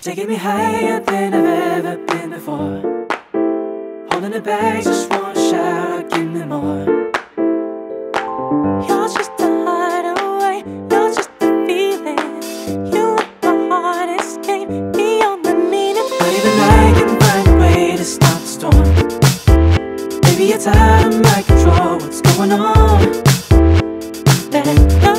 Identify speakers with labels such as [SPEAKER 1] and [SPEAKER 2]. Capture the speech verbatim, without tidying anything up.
[SPEAKER 1] taking me higher than I've ever been before. Holding it back, just wanna shout, give me more.
[SPEAKER 2] You're just a hideaway, you're just a feeling. You let my heart escape beyond the meaning.
[SPEAKER 1] Not even I can find a way to stop the storm. Maybe it's out of my control, what's going on?
[SPEAKER 2] Let go.